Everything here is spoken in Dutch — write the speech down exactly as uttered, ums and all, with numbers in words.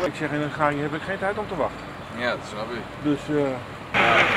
Ik zeg, in een gaatje heb ik geen tijd om te wachten. Ja, dat snap ik. Dus... Uh...